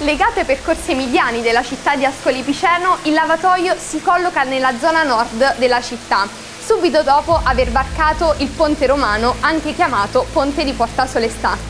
Legato ai percorsi mediani della città di Ascoli Piceno, il lavatoio si colloca nella zona nord della città, subito dopo aver varcato il Ponte Romano, anche chiamato Ponte di Porta Solestà.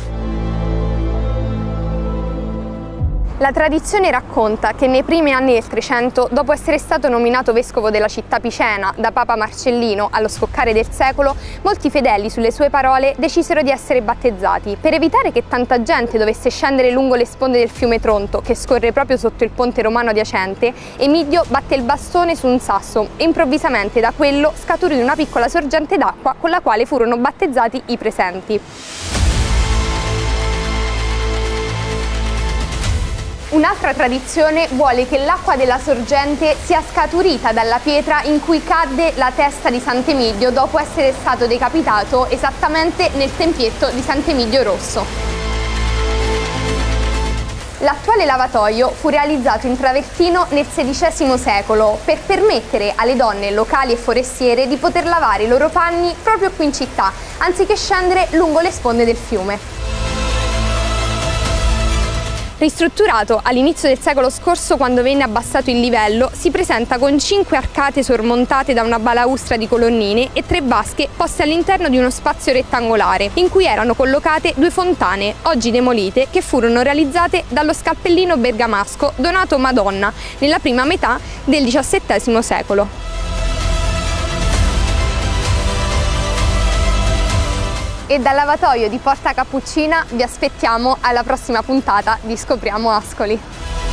La tradizione racconta che nei primi anni del Trecento, dopo essere stato nominato vescovo della città picena da Papa Marcellino allo scoccare del secolo, molti fedeli, sulle sue parole, decisero di essere battezzati. Per evitare che tanta gente dovesse scendere lungo le sponde del fiume Tronto, che scorre proprio sotto il ponte romano adiacente, Emidio batté il bastone su un sasso e improvvisamente da quello scaturì una piccola sorgente d'acqua con la quale furono battezzati i presenti. Un'altra tradizione vuole che l'acqua della sorgente sia scaturita dalla pietra in cui cadde la testa di Sant'Emidio dopo essere stato decapitato esattamente nel tempietto di Sant'Emidio Rosso. L'attuale lavatoio fu realizzato in travertino nel XVI secolo per permettere alle donne locali e forestiere di poter lavare i loro panni proprio qui in città, anziché scendere lungo le sponde del fiume. Ristrutturato all'inizio del secolo scorso, quando venne abbassato il livello, si presenta con 5 arcate sormontate da una balaustra di colonnine e 3 vasche poste all'interno di uno spazio rettangolare, in cui erano collocate 2 fontane, oggi demolite, che furono realizzate dallo scalpellino bergamasco Donato Madonna nella prima metà del XVII secolo. E dal lavatoio di Porta Cappuccina vi aspettiamo alla prossima puntata di Scopriamo Ascoli.